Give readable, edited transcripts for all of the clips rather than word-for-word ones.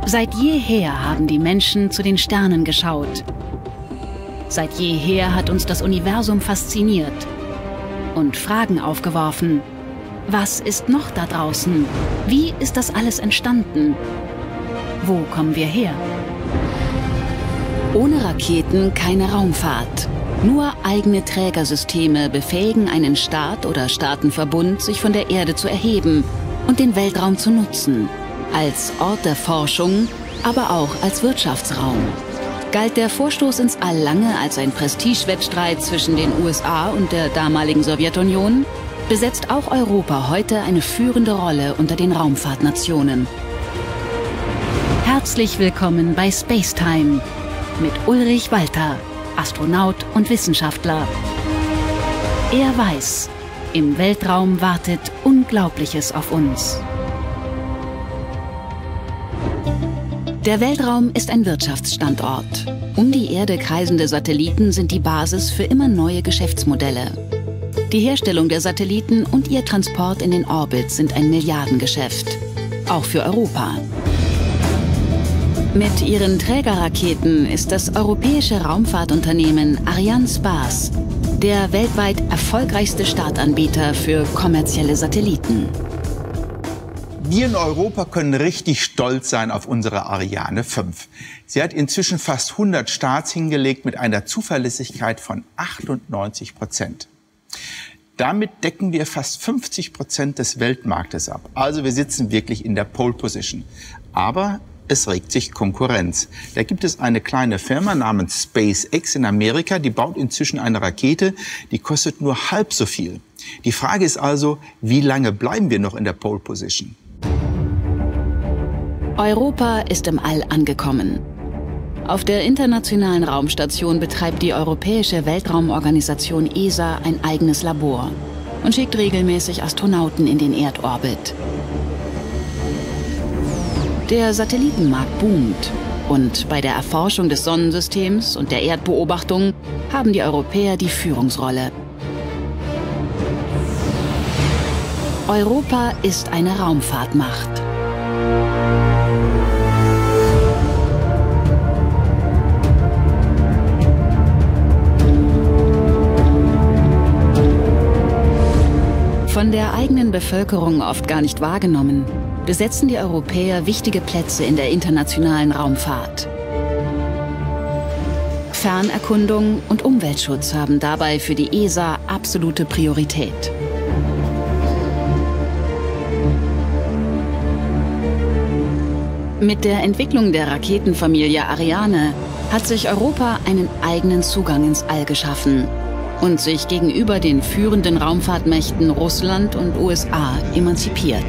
Seit jeher haben die Menschen zu den Sternen geschaut. Seit jeher hat uns das Universum fasziniert und Fragen aufgeworfen. Was ist noch da draußen? Wie ist das alles entstanden? Wo kommen wir her? Ohne Raketen keine Raumfahrt. Nur eigene Trägersysteme befähigen einen Staat oder Staatenverbund, sich von der Erde zu erheben und den Weltraum zu nutzen. Als Ort der Forschung, aber auch als Wirtschaftsraum. Galt der Vorstoß ins All lange als ein Prestigewettstreit zwischen den USA und der damaligen Sowjetunion, besetzt auch Europa heute eine führende Rolle unter den Raumfahrtnationen. Herzlich willkommen bei Spacetime mit Ulrich Walter, Astronaut und Wissenschaftler. Er weiß, im Weltraum wartet Unglaubliches auf uns. Der Weltraum ist ein Wirtschaftsstandort. Um die Erde kreisende Satelliten sind die Basis für immer neue Geschäftsmodelle. Die Herstellung der Satelliten und ihr Transport in den Orbit sind ein Milliardengeschäft. Auch für Europa. Mit ihren Trägerraketen ist das europäische Raumfahrtunternehmen Arianespace der weltweit erfolgreichste Startanbieter für kommerzielle Satelliten. Wir in Europa können richtig stolz sein auf unsere Ariane 5. Sie hat inzwischen fast 100 Starts hingelegt mit einer Zuverlässigkeit von 98%. Damit decken wir fast 50% des Weltmarktes ab. Also wir sitzen wirklich in der Pole Position. Aber es regt sich Konkurrenz. Da gibt es eine kleine Firma namens SpaceX in Amerika, die baut inzwischen eine Rakete, die kostet nur halb so viel. Die Frage ist also, wie lange bleiben wir noch in der Pole Position? Europa ist im All angekommen. Auf der Internationalen Raumstation betreibt die Europäische Weltraumorganisation ESA ein eigenes Labor und schickt regelmäßig Astronauten in den Erdorbit. Der Satellitenmarkt boomt und bei der Erforschung des Sonnensystems und der Erdbeobachtung haben die Europäer die Führungsrolle. Europa ist eine Raumfahrtmacht. Von der eigenen Bevölkerung oft gar nicht wahrgenommen, besetzen die Europäer wichtige Plätze in der internationalen Raumfahrt. Fernerkundung und Umweltschutz haben dabei für die ESA absolute Priorität. Mit der Entwicklung der Raketenfamilie Ariane hat sich Europa einen eigenen Zugang ins All geschaffen und sich gegenüber den führenden Raumfahrtmächten Russland und USA emanzipiert.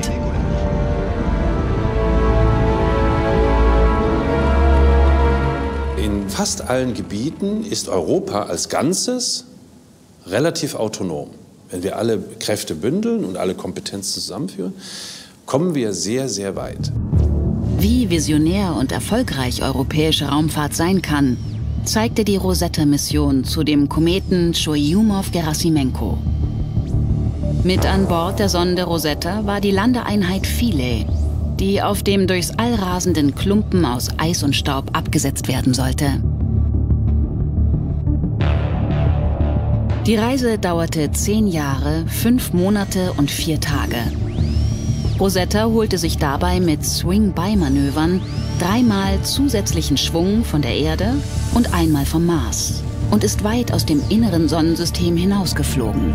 In fast allen Gebieten ist Europa als Ganzes relativ autonom. Wenn wir alle Kräfte bündeln und alle Kompetenzen zusammenführen, kommen wir sehr, sehr weit. Wie visionär und erfolgreich europäische Raumfahrt sein kann, zeigte die Rosetta-Mission zu dem Kometen Churyumov-Gerasimenko. Mit an Bord der Sonde Rosetta war die Landeeinheit Philae, die auf dem durchs All rasenden Klumpen aus Eis und Staub abgesetzt werden sollte. Die Reise dauerte 10 Jahre, 5 Monate und 4 Tage. Rosetta holte sich dabei mit Swing-By-Manövern 3-mal zusätzlichen Schwung von der Erde und 1-mal vom Mars und ist weit aus dem inneren Sonnensystem hinausgeflogen.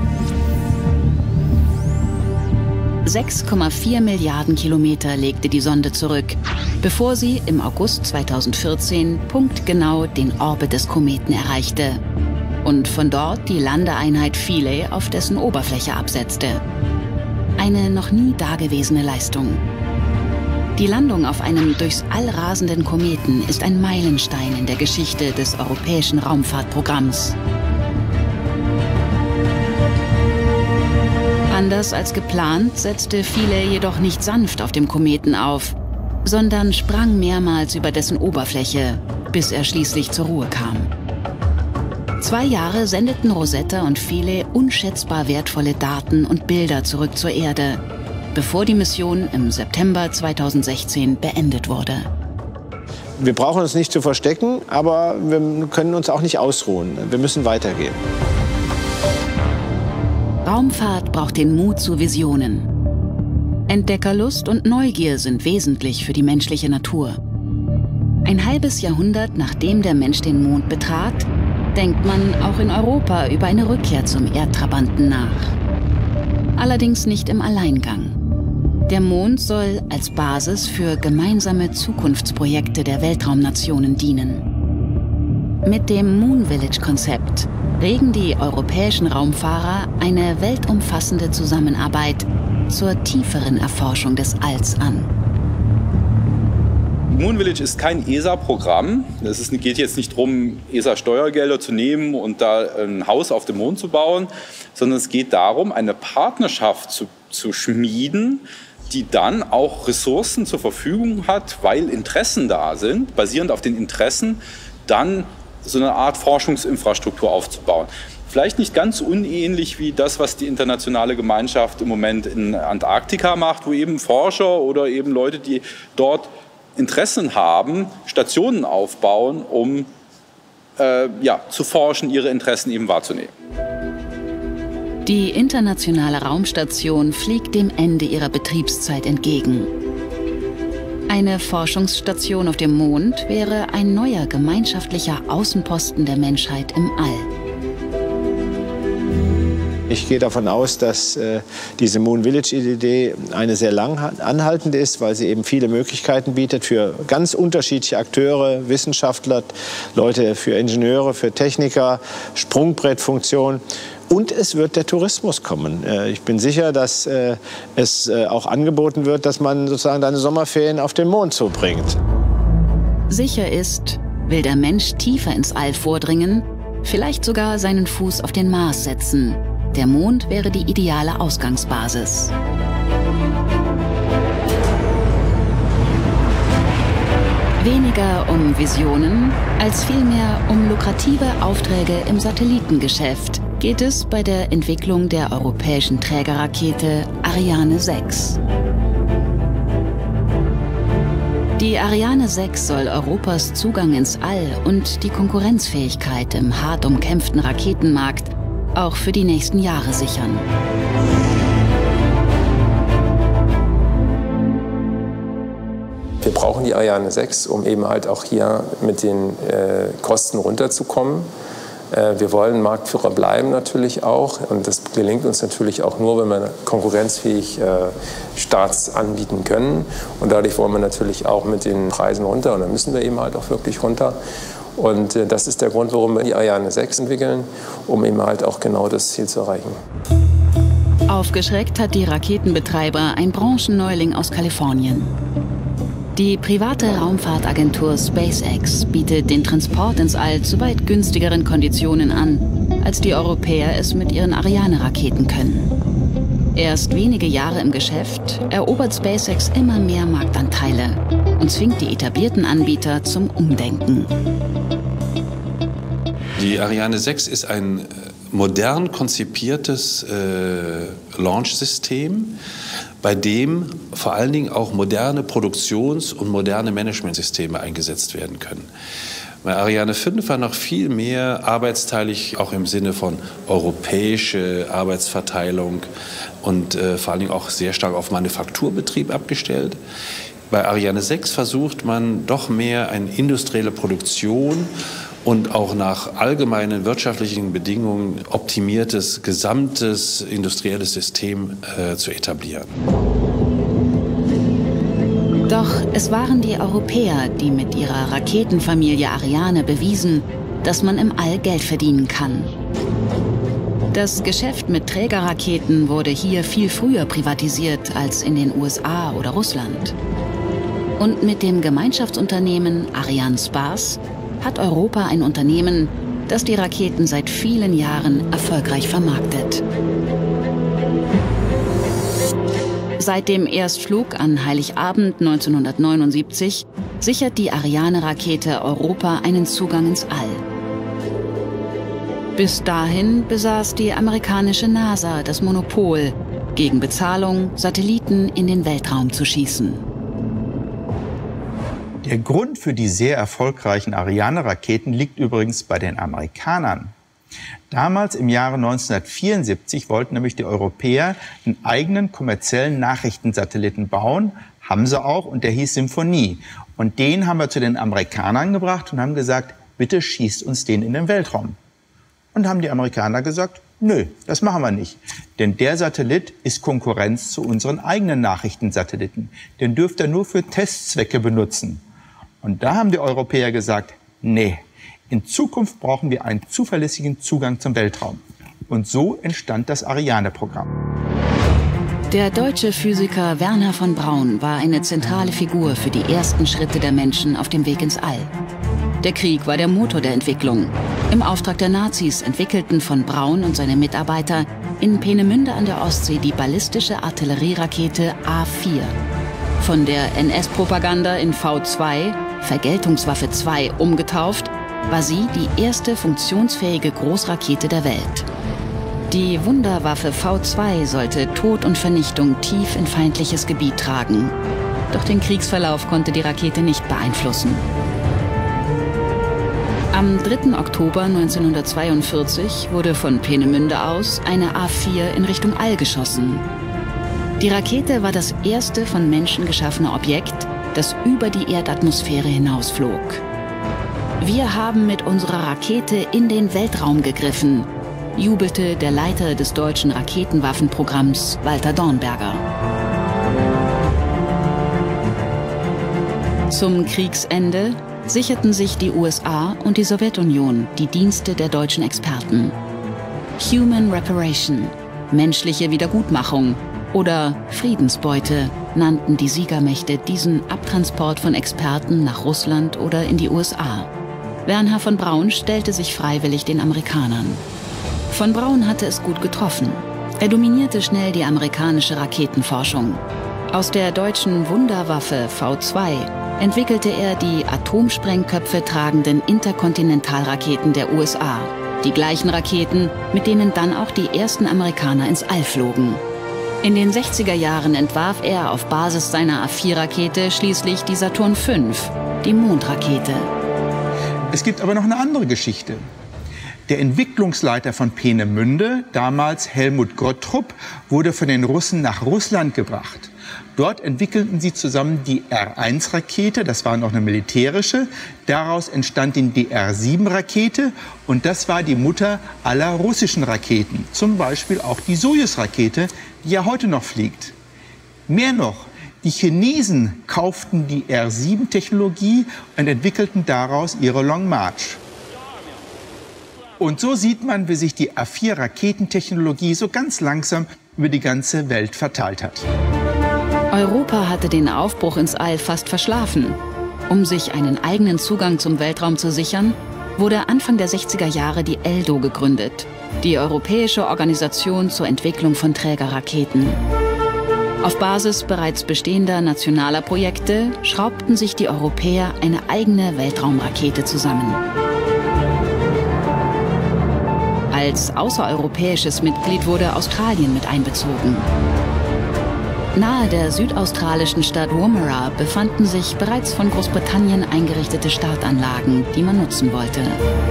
6,4 Milliarden Kilometer legte die Sonde zurück, bevor sie im August 2014 punktgenau den Orbit des Kometen erreichte und von dort die Landeeinheit Philae auf dessen Oberfläche absetzte. Eine noch nie dagewesene Leistung. Die Landung auf einem durchs All rasenden Kometen ist ein Meilenstein in der Geschichte des europäischen Raumfahrtprogramms. Anders als geplant setzte Philae jedoch nicht sanft auf dem Kometen auf, sondern sprang mehrmals über dessen Oberfläche, bis er schließlich zur Ruhe kam. 2 Jahre sendeten Rosetta und Philae unschätzbar wertvolle Daten und Bilder zurück zur Erde, bevor die Mission im September 2016 beendet wurde. Wir brauchen uns nicht zu verstecken, aber wir können uns auch nicht ausruhen. Wir müssen weitergehen. Raumfahrt braucht den Mut zu Visionen. Entdeckerlust und Neugier sind wesentlich für die menschliche Natur. Ein halbes Jahrhundert nachdem der Mensch den Mond betrat, denkt man auch in Europa über eine Rückkehr zum Erdtrabanten nach. Allerdings nicht im Alleingang. Der Mond soll als Basis für gemeinsame Zukunftsprojekte der Weltraumnationen dienen. Mit dem Moon Village-Konzept regen die europäischen Raumfahrer eine weltumfassende Zusammenarbeit zur tieferen Erforschung des Alls an. Moon Village ist kein ESA-Programm. Es geht jetzt nicht darum, ESA-Steuergelder zu nehmen und da ein Haus auf dem Mond zu bauen, sondern es geht darum, eine Partnerschaft zu schmieden, die dann auch Ressourcen zur Verfügung hat, weil Interessen da sind, basierend auf den Interessen dann so eine Art Forschungsinfrastruktur aufzubauen. Vielleicht nicht ganz unähnlich wie das, was die internationale Gemeinschaft im Moment in Antarktika macht, wo eben Forscher oder eben Leute, die dort Interessen haben, Stationen aufbauen, um zu forschen, ihre Interessen eben wahrzunehmen. Die internationale Raumstation fliegt dem Ende ihrer Betriebszeit entgegen. Eine Forschungsstation auf dem Mond wäre ein neuer gemeinschaftlicher Außenposten der Menschheit im All. Ich gehe davon aus, dass diese Moon Village-Idee eine sehr lang anhaltende ist, weil sie eben viele Möglichkeiten bietet für ganz unterschiedliche Akteure, Wissenschaftler, Leute für Ingenieure, für Techniker, Sprungbrettfunktion. Und es wird der Tourismus kommen. Ich bin sicher, dass es auch angeboten wird, dass man sozusagen seine Sommerferien auf den Mond zubringt. Sicher ist, will der Mensch tiefer ins All vordringen, vielleicht sogar seinen Fuß auf den Mars setzen. Der Mond wäre die ideale Ausgangsbasis. Weniger um Visionen, als vielmehr um lukrative Aufträge im Satellitengeschäft geht es bei der Entwicklung der europäischen Trägerrakete Ariane 6. Die Ariane 6 soll Europas Zugang ins All und die Konkurrenzfähigkeit im hart umkämpften Raketenmarkt auch für die nächsten Jahre sichern. Wir brauchen die Ariane 6, um eben halt auch hier mit den Kosten runterzukommen. Wir wollen Marktführer bleiben natürlich auch und das gelingt uns natürlich auch nur, wenn wir konkurrenzfähig Starts anbieten können und dadurch wollen wir natürlich auch mit den Preisen runter und dann müssen wir eben halt auch wirklich runter und das ist der Grund, warum wir die Ariane 6 entwickeln, um eben halt auch genau das Ziel zu erreichen. Aufgeschreckt hat die Raketenbetreiber ein Branchenneuling aus Kalifornien. Die private Raumfahrtagentur SpaceX bietet den Transport ins All zu weit günstigeren Konditionen an, als die Europäer es mit ihren Ariane-Raketen können. Erst wenige Jahre im Geschäft erobert SpaceX immer mehr Marktanteile und zwingt die etablierten Anbieter zum Umdenken. Die Ariane 6 ist ein modern konzipiertes Launch-System, bei dem vor allen Dingen auch moderne Produktions- und moderne Managementsysteme eingesetzt werden können. Bei Ariane 5 war noch viel mehr arbeitsteilig, auch im Sinne von europäische Arbeitsverteilung und vor allen Dingen auch sehr stark auf Manufakturbetrieb abgestellt. Bei Ariane 6 versucht man doch mehr eine industrielle Produktion und auch nach allgemeinen wirtschaftlichen Bedingungen optimiertes, gesamtes industrielles System zu etablieren. Doch es waren die Europäer, die mit ihrer Raketenfamilie Ariane bewiesen, dass man im All Geld verdienen kann. Das Geschäft mit Trägerraketen wurde hier viel früher privatisiert als in den USA oder Russland. Und mit dem Gemeinschaftsunternehmen Arianespace hat Europa ein Unternehmen, das die Raketen seit vielen Jahren erfolgreich vermarktet. Seit dem Erstflug an Heiligabend 1979 sichert die Ariane-Rakete Europa einen Zugang ins All. Bis dahin besaß die amerikanische NASA das Monopol, gegen Bezahlung Satelliten in den Weltraum zu schießen. Der Grund für die sehr erfolgreichen Ariane-Raketen liegt übrigens bei den Amerikanern. Damals im Jahre 1974 wollten nämlich die Europäer einen eigenen kommerziellen Nachrichtensatelliten bauen, haben sie auch, und der hieß Symphonie. Und den haben wir zu den Amerikanern gebracht und haben gesagt, bitte schießt uns den in den Weltraum. Und haben die Amerikaner gesagt, nö, das machen wir nicht. Denn der Satellit ist Konkurrenz zu unseren eigenen Nachrichtensatelliten. Den dürft ihr nur für Testzwecke benutzen. Und da haben die Europäer gesagt, nee, in Zukunft brauchen wir einen zuverlässigen Zugang zum Weltraum. Und so entstand das Ariane-Programm. Der deutsche Physiker Wernher von Braun war eine zentrale Figur für die ersten Schritte der Menschen auf dem Weg ins All. Der Krieg war der Motor der Entwicklung. Im Auftrag der Nazis entwickelten von Braun und seine Mitarbeiter in Peenemünde an der Ostsee die ballistische Artillerierakete A4. Von der NS-Propaganda in V2, Vergeltungswaffe 2, umgetauft, war sie die erste funktionsfähige Großrakete der Welt. Die Wunderwaffe V2 sollte Tod und Vernichtung tief in feindliches Gebiet tragen. Doch den Kriegsverlauf konnte die Rakete nicht beeinflussen. Am 3. Oktober 1942 wurde von Peenemünde aus eine A4 in Richtung All geschossen. Die Rakete war das erste von Menschen geschaffene Objekt, das über die Erdatmosphäre hinausflog. Wir haben mit unserer Rakete in den Weltraum gegriffen, jubelte der Leiter des deutschen Raketenwaffenprogramms, Walter Dornberger. Zum Kriegsende sicherten sich die USA und die Sowjetunion die Dienste der deutschen Experten. Human Reparation, menschliche Wiedergutmachung oder Friedensbeute nannten die Siegermächte diesen Abtransport von Experten nach Russland oder in die USA. Wernher von Braun stellte sich freiwillig den Amerikanern. Von Braun hatte es gut getroffen. Er dominierte schnell die amerikanische Raketenforschung. Aus der deutschen Wunderwaffe V2 entwickelte er die Atomsprengköpfe tragenden Interkontinentalraketen der USA. Die gleichen Raketen, mit denen dann auch die ersten Amerikaner ins All flogen. In den 60er Jahren entwarf er auf Basis seiner A4-Rakete schließlich die Saturn V, die Mondrakete. Es gibt aber noch eine andere Geschichte. Der Entwicklungsleiter von Peenemünde, damals Helmut Gottrup, wurde von den Russen nach Russland gebracht. Dort entwickelten sie zusammen die R1-Rakete, das war noch eine militärische. Daraus entstand die R7-Rakete und das war die Mutter aller russischen Raketen. Zum Beispiel auch die Sojus-Rakete, die ja heute noch fliegt. Mehr noch, die Chinesen kauften die R7-Technologie und entwickelten daraus ihre Long March. Und so sieht man, wie sich die A4-Raketentechnologie so ganz langsam über die ganze Welt verteilt hat. Europa hatte den Aufbruch ins All fast verschlafen. Um sich einen eigenen Zugang zum Weltraum zu sichern, wurde Anfang der 60er Jahre die ELDO gegründet, die Europäische Organisation zur Entwicklung von Trägerraketen. Auf Basis bereits bestehender nationaler Projekte schraubten sich die Europäer eine eigene Weltraumrakete zusammen. Als außereuropäisches Mitglied wurde Australien mit einbezogen. Nahe der südaustralischen Stadt Woomera befanden sich bereits von Großbritannien eingerichtete Startanlagen, die man nutzen wollte.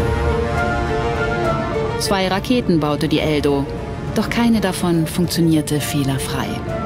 2 Raketen baute die ELDO, doch keine davon funktionierte fehlerfrei.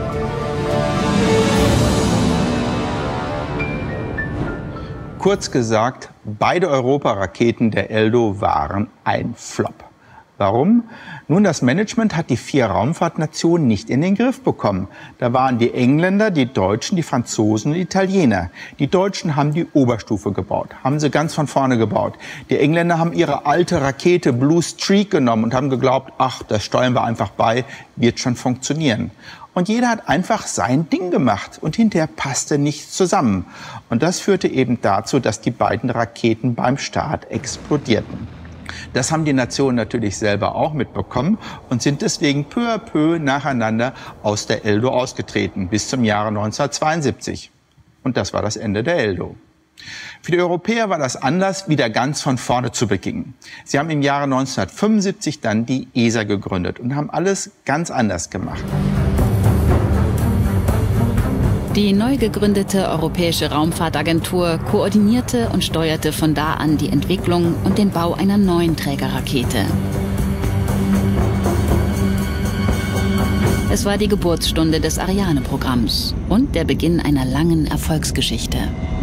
Kurz gesagt, beide Europaraketen der ELDO waren ein Flop. Warum? Nun, das Management hat die 4 Raumfahrtnationen nicht in den Griff bekommen. Da waren die Engländer, die Deutschen, die Franzosen und die Italiener. Die Deutschen haben die Oberstufe gebaut, haben sie ganz von vorne gebaut. Die Engländer haben ihre alte Rakete Blue Streak genommen und haben geglaubt, ach, das steuern wir einfach bei, wird schon funktionieren. Und jeder hat einfach sein Ding gemacht und hinterher passte nichts zusammen. Und das führte eben dazu, dass die beiden Raketen beim Start explodierten. Das haben die Nationen natürlich selber auch mitbekommen und sind deswegen peu à peu nacheinander aus der ELDO ausgetreten, bis zum Jahre 1972. Und das war das Ende der ELDO. Für die Europäer war das Anlass, wieder ganz von vorne zu beginnen. Sie haben im Jahre 1975 dann die ESA gegründet und haben alles ganz anders gemacht. Die neu gegründete Europäische Raumfahrtagentur koordinierte und steuerte von da an die Entwicklung und den Bau einer neuen Trägerrakete. Es war die Geburtsstunde des Ariane-Programms und der Beginn einer langen Erfolgsgeschichte.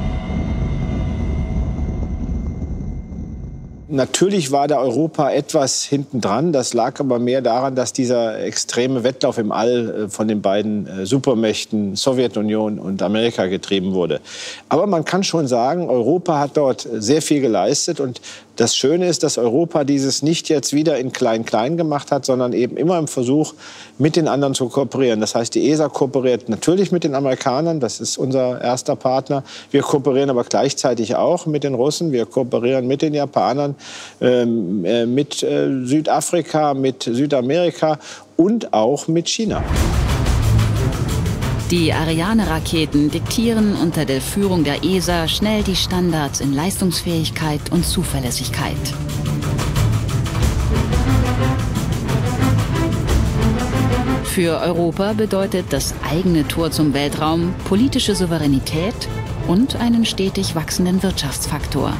Natürlich war da Europa etwas hintendran. Das lag aber mehr daran, dass dieser extreme Wettlauf im All von den beiden Supermächten Sowjetunion und Amerika getrieben wurde. Aber man kann schon sagen, Europa hat dort sehr viel geleistet. Und das Schöne ist, dass Europa dieses nicht jetzt wieder in Klein-Klein gemacht hat, sondern eben immer im Versuch, mit den anderen zu kooperieren. Das heißt, die ESA kooperiert natürlich mit den Amerikanern, das ist unser erster Partner. Wir kooperieren aber gleichzeitig auch mit den Russen, wir kooperieren mit den Japanern, mit Südafrika, mit Südamerika und auch mit China. Die Ariane-Raketen diktieren unter der Führung der ESA schnell die Standards in Leistungsfähigkeit und Zuverlässigkeit. Für Europa bedeutet das eigene Tor zum Weltraum politische Souveränität und einen stetig wachsenden Wirtschaftsfaktor.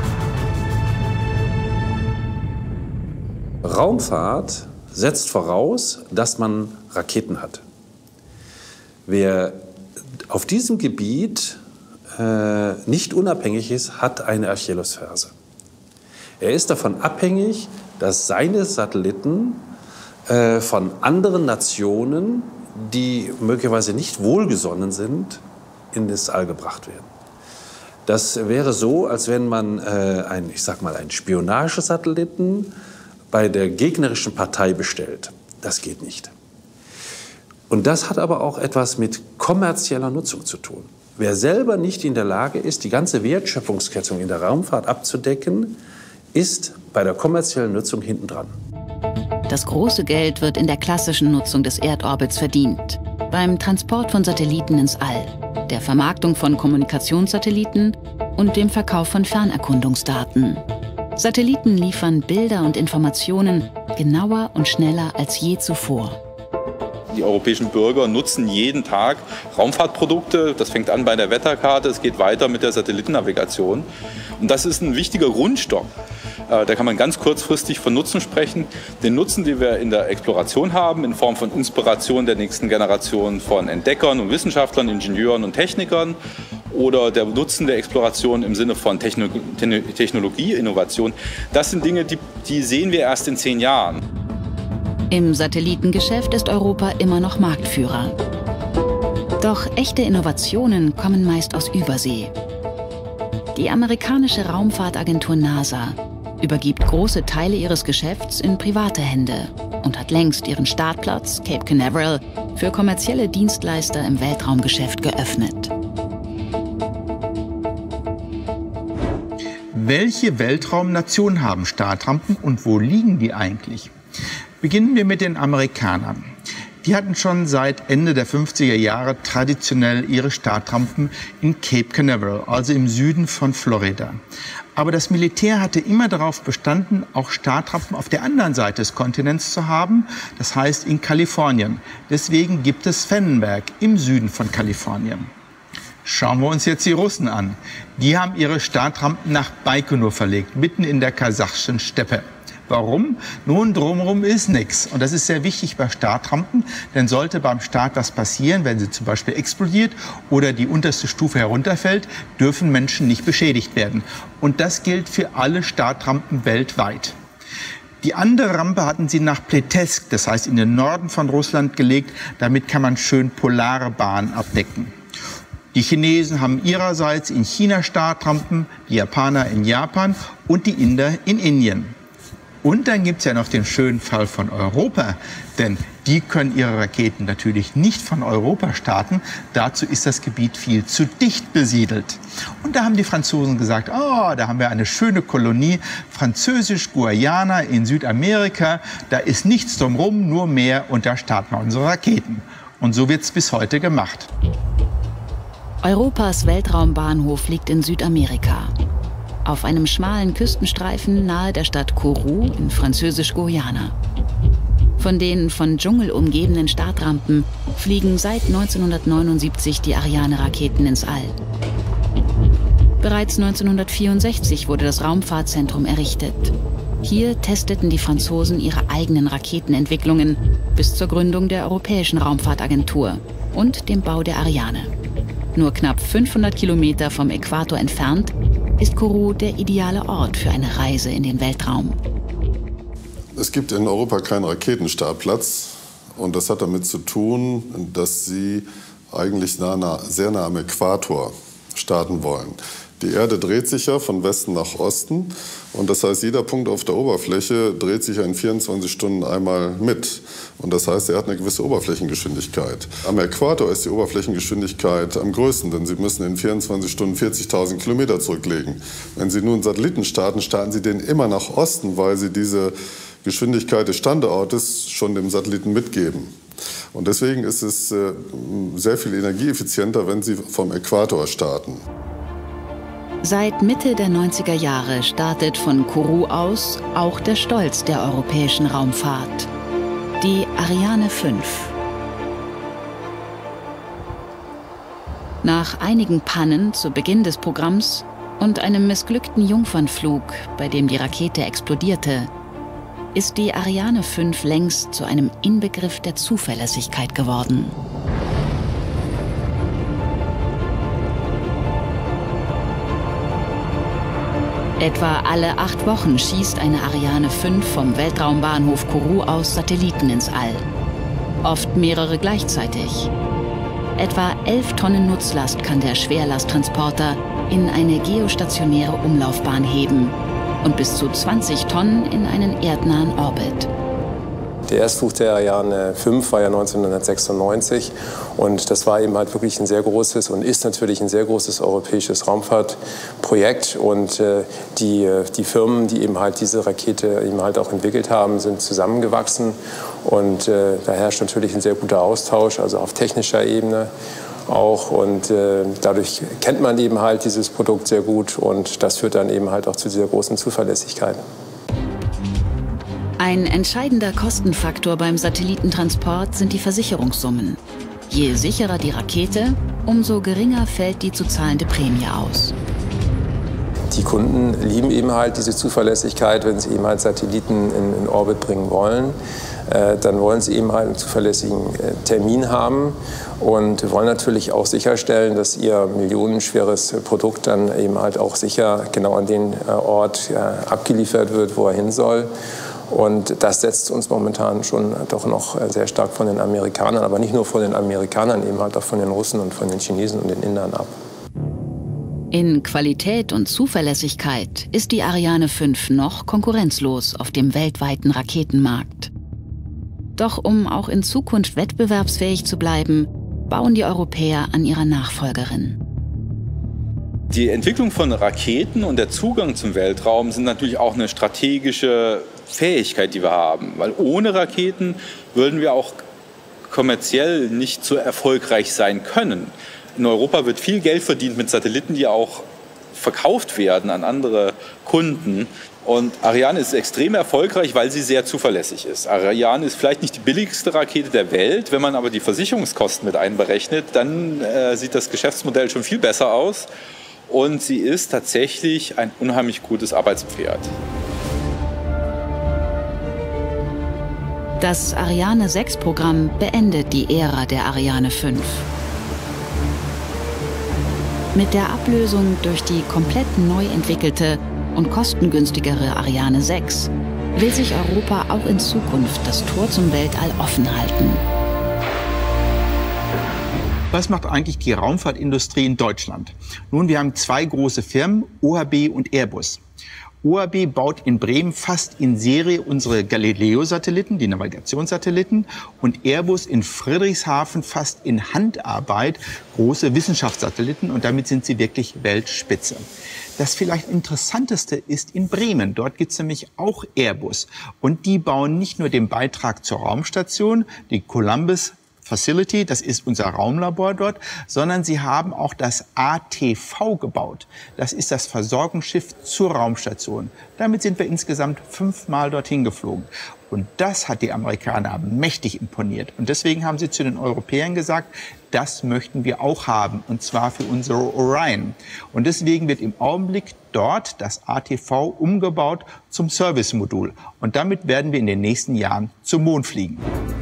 Raumfahrt setzt voraus, dass man Raketen hat. Wer auf diesem Gebiet nicht unabhängig ist, hat eine Achillesferse. Er ist davon abhängig, dass seine Satelliten von anderen Nationen, die möglicherweise nicht wohlgesonnen sind, in das All gebracht werden. Das wäre so, als wenn man einen Spionagesatelliten bei der gegnerischen Partei bestellt. Das geht nicht. Und das hat aber auch etwas mit kommerzieller Nutzung zu tun. Wer selber nicht in der Lage ist, die ganze Wertschöpfungskette in der Raumfahrt abzudecken, ist bei der kommerziellen Nutzung hintendran. Das große Geld wird in der klassischen Nutzung des Erdorbits verdient. Beim Transport von Satelliten ins All, der Vermarktung von Kommunikationssatelliten und dem Verkauf von Fernerkundungsdaten. Satelliten liefern Bilder und Informationen genauer und schneller als je zuvor. Die europäischen Bürger nutzen jeden Tag Raumfahrtprodukte. Das fängt an bei der Wetterkarte, es geht weiter mit der Satellitennavigation. Und das ist ein wichtiger Grundstock. Da kann man ganz kurzfristig von Nutzen sprechen. Den Nutzen, den wir in der Exploration haben, in Form von Inspiration der nächsten Generation von Entdeckern und Wissenschaftlern, Ingenieuren und Technikern. Oder der Nutzen der Exploration im Sinne von Technologie, Innovation. Das sind Dinge, die sehen wir erst in 10 Jahren. Im Satellitengeschäft ist Europa immer noch Marktführer. Doch echte Innovationen kommen meist aus Übersee. Die amerikanische Raumfahrtagentur NASA übergibt große Teile ihres Geschäfts in private Hände und hat längst ihren Startplatz Cape Canaveral für kommerzielle Dienstleister im Weltraumgeschäft geöffnet. Welche Weltraumnationen haben Startrampen und wo liegen die eigentlich? Beginnen wir mit den Amerikanern. Die hatten schon seit Ende der 50er Jahre traditionell ihre Startrampen in Cape Canaveral, also im Süden von Florida. Aber das Militär hatte immer darauf bestanden, auch Startrampen auf der anderen Seite des Kontinents zu haben, das heißt in Kalifornien. Deswegen gibt es Vandenberg im Süden von Kalifornien. Schauen wir uns jetzt die Russen an. Die haben ihre Startrampen nach Baikonur verlegt, mitten in der kasachischen Steppe. Warum? Nun, drumherum ist nichts. Und das ist sehr wichtig bei Startrampen, denn sollte beim Start was passieren, wenn sie zum Beispiel explodiert oder die unterste Stufe herunterfällt, dürfen Menschen nicht beschädigt werden. Und das gilt für alle Startrampen weltweit. Die andere Rampe hatten sie nach Plesetsk, das heißt in den Norden von Russland, gelegt. Damit kann man schön polare Bahnen abdecken. Die Chinesen haben ihrerseits in China Startrampen, die Japaner in Japan und die Inder in Indien. Und dann gibt es ja noch den schönen Fall von Europa, denn die können ihre Raketen natürlich nicht von Europa starten. Dazu ist das Gebiet viel zu dicht besiedelt. Und da haben die Franzosen gesagt, oh, da haben wir eine schöne Kolonie, Französisch-Guayana in Südamerika, da ist nichts drumherum, nur Meer und da starten wir unsere Raketen. Und so wird es bis heute gemacht. Europas Weltraumbahnhof liegt in Südamerika. Auf einem schmalen Küstenstreifen nahe der Stadt Kourou in Französisch-Guayana. Von den von Dschungel umgebenen Startrampen fliegen seit 1979 die Ariane-Raketen ins All. Bereits 1964 wurde das Raumfahrtzentrum errichtet. Hier testeten die Franzosen ihre eigenen Raketenentwicklungen bis zur Gründung der Europäischen Raumfahrtagentur und dem Bau der Ariane. Nur knapp 500 Kilometer vom Äquator entfernt ist Kourou der ideale Ort für eine Reise in den Weltraum. Es gibt in Europa keinen Raketenstartplatz und das hat damit zu tun, dass sie eigentlich sehr nah am Äquator starten wollen. Die Erde dreht sich ja von Westen nach Osten und das heißt, jeder Punkt auf der Oberfläche dreht sich ja in 24 Stunden einmal mit. Und das heißt, er hat eine gewisse Oberflächengeschwindigkeit. Am Äquator ist die Oberflächengeschwindigkeit am größten, denn Sie müssen in 24 Stunden 40.000 Kilometer zurücklegen. Wenn Sie nun Satelliten starten, starten Sie den immer nach Osten, weil Sie diese Geschwindigkeit des Standortes schon dem Satelliten mitgeben. Und deswegen ist es sehr viel energieeffizienter, wenn Sie vom Äquator starten. Seit Mitte der 90er Jahre startet von Kourou aus auch der Stolz der europäischen Raumfahrt, die Ariane 5. Nach einigen Pannen zu Beginn des Programms und einem missglückten Jungfernflug, bei dem die Rakete explodierte, ist die Ariane 5 längst zu einem Inbegriff der Zuverlässigkeit geworden. Etwa alle 8 Wochen schießt eine Ariane 5 vom Weltraumbahnhof Kourou aus Satelliten ins All. Oft mehrere gleichzeitig. Etwa 11 Tonnen Nutzlast kann der Schwerlasttransporter in eine geostationäre Umlaufbahn heben und bis zu 20 Tonnen in einen erdnahen Orbit. Der Erstflug der Ariane 5 war ja 1996 und das war eben halt wirklich ein sehr großes und ist natürlich ein sehr großes europäisches Raumfahrtprojekt und die Firmen, die eben halt diese Rakete eben halt auch entwickelt haben, sind zusammengewachsen und da herrscht natürlich ein sehr guter Austausch, also auf technischer Ebene auch und dadurch kennt man eben halt dieses Produkt sehr gut und das führt dann eben halt auch zu dieser großen Zuverlässigkeit. Ein entscheidender Kostenfaktor beim Satellitentransport sind die Versicherungssummen. Je sicherer die Rakete, umso geringer fällt die zu zahlende Prämie aus. Die Kunden lieben eben halt diese Zuverlässigkeit, wenn sie eben halt Satelliten in Orbit bringen wollen. Dann wollen sie eben halt einen zuverlässigen Termin haben und wollen natürlich auch sicherstellen, dass ihr millionenschweres Produkt dann eben halt auch sicher genau an den Ort abgeliefert wird, wo er hin soll. Und das setzt uns momentan schon doch noch sehr stark von den Amerikanern, aber nicht nur von den Amerikanern, eben halt auch von den Russen und von den Chinesen und den Indern ab. In Qualität und Zuverlässigkeit ist die Ariane 5 noch konkurrenzlos auf dem weltweiten Raketenmarkt. Doch um auch in Zukunft wettbewerbsfähig zu bleiben, bauen die Europäer an ihrer Nachfolgerin. Die Entwicklung von Raketen und der Zugang zum Weltraum sind natürlich auch eine strategische Fähigkeit, die wir haben. Weil ohne Raketen würden wir auch kommerziell nicht so erfolgreich sein können. In Europa wird viel Geld verdient mit Satelliten, die auch verkauft werden an andere Kunden. Und Ariane ist extrem erfolgreich, weil sie sehr zuverlässig ist. Ariane ist vielleicht nicht die billigste Rakete der Welt. Wenn man aber die Versicherungskosten mit einberechnet, dann sieht das Geschäftsmodell schon viel besser aus. Und sie ist tatsächlich ein unheimlich gutes Arbeitspferd. Das Ariane 6-Programm beendet die Ära der Ariane 5. Mit der Ablösung durch die komplett neu entwickelte und kostengünstigere Ariane 6 will sich Europa auch in Zukunft das Tor zum Weltall offen halten. Was macht eigentlich die Raumfahrtindustrie in Deutschland? Nun, wir haben 2 große Firmen, OHB und Airbus. OHB baut in Bremen fast in Serie unsere Galileo-Satelliten, die Navigationssatelliten, und Airbus in Friedrichshafen fast in Handarbeit große Wissenschaftssatelliten, und damit sind sie wirklich Weltspitze. Das vielleicht Interessanteste ist in Bremen. Dort gibt es nämlich auch Airbus. Und die bauen nicht nur den Beitrag zur Raumstation, die Columbus Facility, das ist unser Raumlabor dort, sondern sie haben auch das ATV gebaut. Das ist das Versorgungsschiff zur Raumstation. Damit sind wir insgesamt 5-mal dorthin geflogen. Und das hat die Amerikaner mächtig imponiert. Und deswegen haben sie zu den Europäern gesagt, das möchten wir auch haben, und zwar für unsere Orion. Und deswegen wird im Augenblick dort das ATV umgebaut zum Servicemodul. Und damit werden wir in den nächsten Jahren zum Mond fliegen.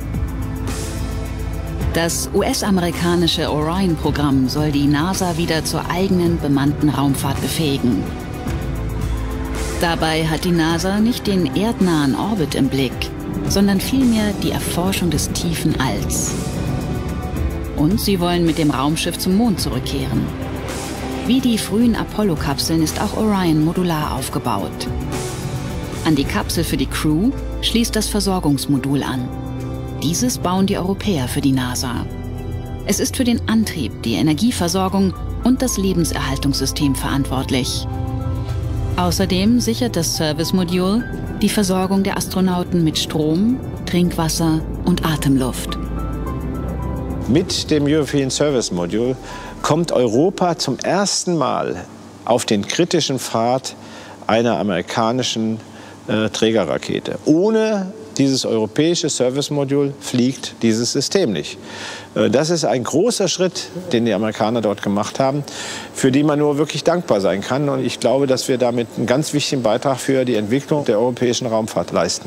Das US-amerikanische Orion-Programm soll die NASA wieder zur eigenen bemannten Raumfahrt befähigen. Dabei hat die NASA nicht den erdnahen Orbit im Blick, sondern vielmehr die Erforschung des tiefen Alls. Und sie wollen mit dem Raumschiff zum Mond zurückkehren. Wie die frühen Apollo-Kapseln ist auch Orion modular aufgebaut. An die Kapsel für die Crew schließt das Versorgungsmodul an. Dieses bauen die Europäer für die NASA. Es ist für den Antrieb, die Energieversorgung und das Lebenserhaltungssystem verantwortlich. Außerdem sichert das Service-Modul die Versorgung der Astronauten mit Strom, Trinkwasser und Atemluft. Mit dem European Service Module kommt Europa zum ersten Mal auf den kritischen Pfad einer amerikanischen Trägerrakete. Ohne dieses europäische Service-Modul fliegt dieses System nicht. Das ist ein großer Schritt, den die Amerikaner dort gemacht haben, für den man nur wirklich dankbar sein kann. Und ich glaube, dass wir damit einen ganz wichtigen Beitrag für die Entwicklung der europäischen Raumfahrt leisten.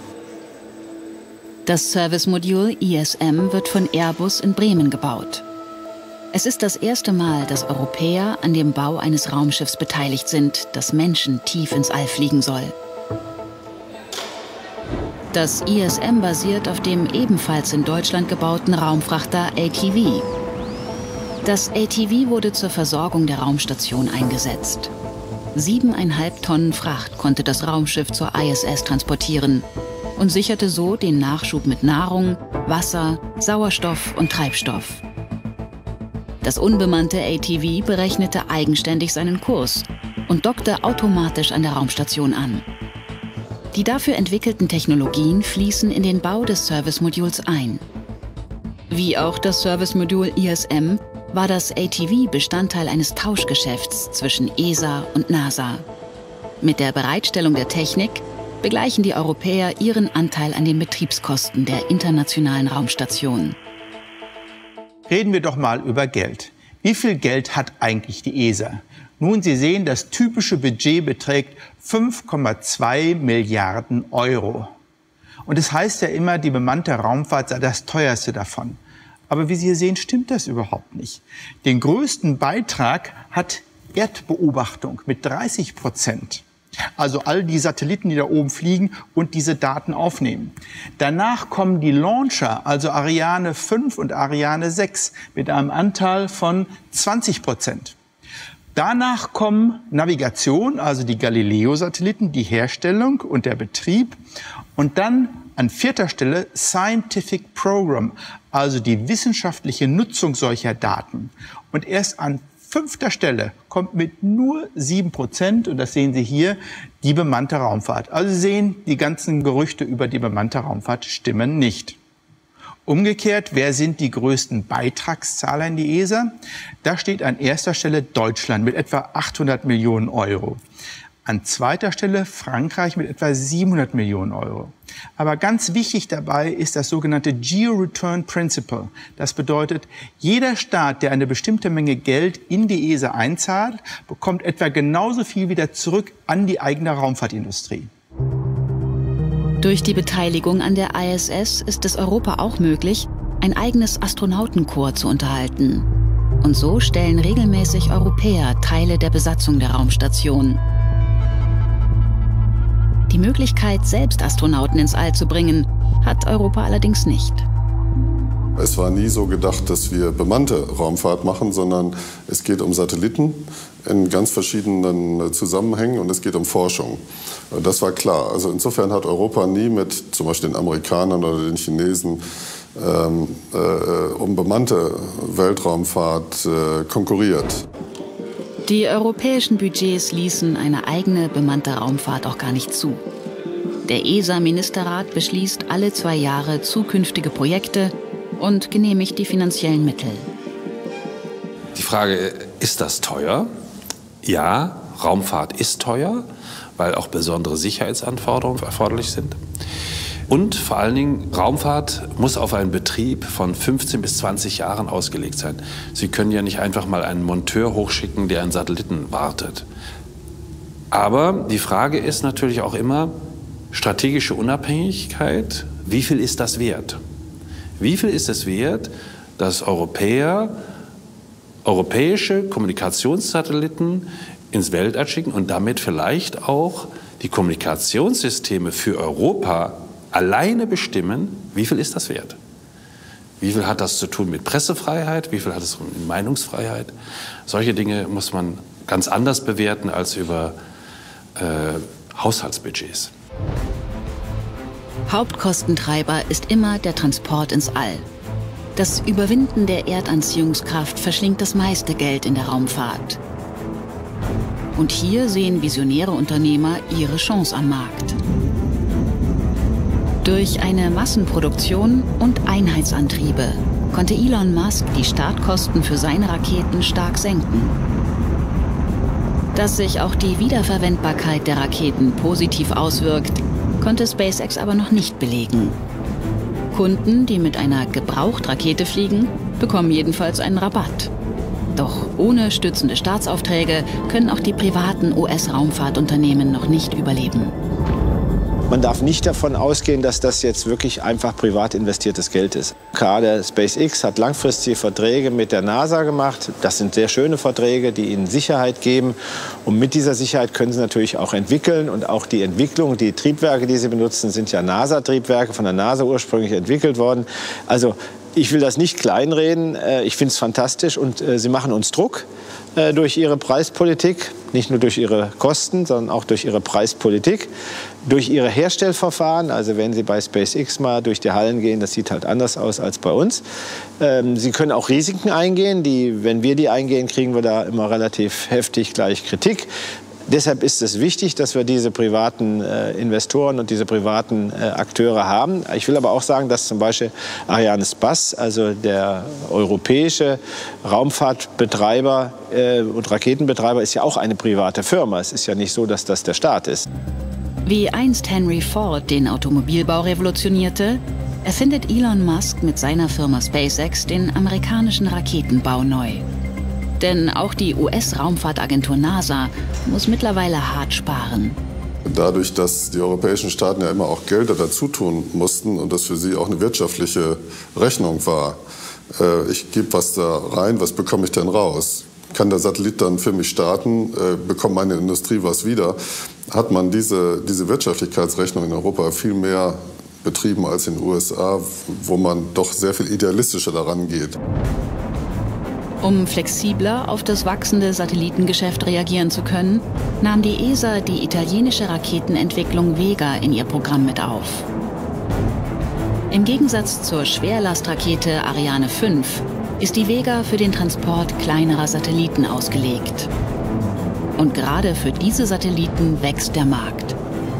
Das Service-Modul ISM wird von Airbus in Bremen gebaut. Es ist das erste Mal, dass Europäer an dem Bau eines Raumschiffs beteiligt sind, das Menschen tief ins All fliegen soll. Das ISM basiert auf dem ebenfalls in Deutschland gebauten Raumfrachter ATV. Das ATV wurde zur Versorgung der Raumstation eingesetzt. 7,5 Tonnen Fracht konnte das Raumschiff zur ISS transportieren und sicherte so den Nachschub mit Nahrung, Wasser, Sauerstoff und Treibstoff. Das unbemannte ATV berechnete eigenständig seinen Kurs und dockte automatisch an der Raumstation an. Die dafür entwickelten Technologien fließen in den Bau des Service-Moduls ein. Wie auch das Service-Modul ISM war das ATV Bestandteil eines Tauschgeschäfts zwischen ESA und NASA. Mit der Bereitstellung der Technik begleichen die Europäer ihren Anteil an den Betriebskosten der internationalen Raumstation. Reden wir doch mal über Geld. Wie viel Geld hat eigentlich die ESA? Nun, Sie sehen, das typische Budget beträgt 5,2 Milliarden Euro. Und es heißt ja immer, die bemannte Raumfahrt sei das teuerste davon. Aber wie Sie hier sehen, stimmt das überhaupt nicht. Den größten Beitrag hat Erdbeobachtung mit 30%. Also all die Satelliten, die da oben fliegen und diese Daten aufnehmen. Danach kommen die Launcher, also Ariane 5 und Ariane 6, mit einem Anteil von 20%. Danach kommen Navigation, also die Galileo-Satelliten, die Herstellung und der Betrieb. Und dann an 4. Stelle Scientific Program, also die wissenschaftliche Nutzung solcher Daten. Und erst an 5. Stelle kommt mit nur 7%, und das sehen Sie hier, die bemannte Raumfahrt. Also Sie sehen, die ganzen Gerüchte über die bemannte Raumfahrt stimmen nicht. Umgekehrt, wer sind die größten Beitragszahler in die ESA? Da steht an 1. Stelle Deutschland mit etwa 800 Millionen Euro. An 2. Stelle Frankreich mit etwa 700 Millionen Euro. Aber ganz wichtig dabei ist das sogenannte Geo-Return Principle. Das bedeutet, jeder Staat, der eine bestimmte Menge Geld in die ESA einzahlt, bekommt etwa genauso viel wieder zurück an die eigene Raumfahrtindustrie. Durch die Beteiligung an der ISS ist es Europa auch möglich, ein eigenes Astronautenkorps zu unterhalten. Und so stellen regelmäßig Europäer Teile der Besatzung der Raumstation. Die Möglichkeit, selbst Astronauten ins All zu bringen, hat Europa allerdings nicht. Es war nie so gedacht, dass wir bemannte Raumfahrt machen, sondern es geht um Satelliten in ganz verschiedenen Zusammenhängen und es geht um Forschung. Das war klar. Also insofern hat Europa nie mit zum Beispiel den Amerikanern oder den Chinesen um bemannte Weltraumfahrt konkurriert. Die europäischen Budgets ließen eine eigene bemannte Raumfahrt auch gar nicht zu. Der ESA-Ministerrat beschließt alle 2 Jahre zukünftige Projekte und genehmigt die finanziellen Mittel. Die Frage, ist das teuer? Ja, Raumfahrt ist teuer, weil auch besondere Sicherheitsanforderungen erforderlich sind. Und vor allen Dingen, Raumfahrt muss auf einen Betrieb von 15 bis 20 Jahren ausgelegt sein. Sie können ja nicht einfach mal einen Monteur hochschicken, der einen Satelliten wartet. Aber die Frage ist natürlich auch immer, strategische Unabhängigkeit, wie viel ist das wert? Wie viel ist es wert, dass europäische Kommunikationssatelliten ins Weltall schicken und damit vielleicht auch die Kommunikationssysteme für Europa alleine bestimmen? Wie viel ist das wert? Wie viel hat das zu tun mit Pressefreiheit? Wie viel hat es mit Meinungsfreiheit? Solche Dinge muss man ganz anders bewerten als über Haushaltsbudgets. Hauptkostentreiber ist immer der Transport ins All. Das Überwinden der Erdanziehungskraft verschlingt das meiste Geld in der Raumfahrt. Und hier sehen visionäre Unternehmer ihre Chance am Markt. Durch eine Massenproduktion und Einheitsantriebe konnte Elon Musk die Startkosten für seine Raketen stark senken. Dass sich auch die Wiederverwendbarkeit der Raketen positiv auswirkt, konnte SpaceX aber noch nicht belegen. Kunden, die mit einer Gebrauchtrakete fliegen, bekommen jedenfalls einen Rabatt. Doch ohne stützende Staatsaufträge können auch die privaten US-Raumfahrtunternehmen noch nicht überleben. Man darf nicht davon ausgehen, dass das jetzt wirklich einfach privat investiertes Geld ist. Gerade SpaceX hat langfristige Verträge mit der NASA gemacht. Das sind sehr schöne Verträge, die ihnen Sicherheit geben. Und mit dieser Sicherheit können sie natürlich auch entwickeln. Und auch die Entwicklung, die Triebwerke, die sie benutzen, sind ja NASA-Triebwerke, von der NASA ursprünglich entwickelt worden. Also ich will das nicht kleinreden. Ich finde es fantastisch. Und sie machen uns Druck durch ihre Preispolitik. Nicht nur durch ihre Kosten, sondern auch durch ihre Preispolitik. Durch ihre Herstellverfahren, also wenn Sie bei SpaceX mal durch die Hallen gehen, das sieht halt anders aus als bei uns. Sie können auch Risiken eingehen, wenn wir die eingehen, kriegen wir da immer relativ heftig gleich Kritik. Deshalb ist es wichtig, dass wir diese privaten Investoren und diese privaten Akteure haben. Ich will aber auch sagen, dass zum Beispiel Arianespace, also der europäische Raumfahrtbetreiber und Raketenbetreiber, ist ja auch eine private Firma. Es ist ja nicht so, dass das der Staat ist. Wie einst Henry Ford den Automobilbau revolutionierte, erfindet Elon Musk mit seiner Firma SpaceX den amerikanischen Raketenbau neu. Denn auch die US-Raumfahrtagentur NASA muss mittlerweile hart sparen. Dadurch, dass die europäischen Staaten ja immer auch Gelder dazu tun mussten und das für sie auch eine wirtschaftliche Rechnung war, ich gebe was da rein, was bekomme ich denn raus? Kann der Satellit dann für mich starten, bekommt meine Industrie was wieder? Hat man diese Wirtschaftlichkeitsrechnung in Europa viel mehr betrieben als in den USA, wo man doch sehr viel idealistischer daran geht. Um flexibler auf das wachsende Satellitengeschäft reagieren zu können, nahm die ESA die italienische Raketenentwicklung Vega in ihr Programm mit auf. Im Gegensatz zur Schwerlastrakete Ariane 5 ist die Vega für den Transport kleinerer Satelliten ausgelegt. Und gerade für diese Satelliten wächst der Markt.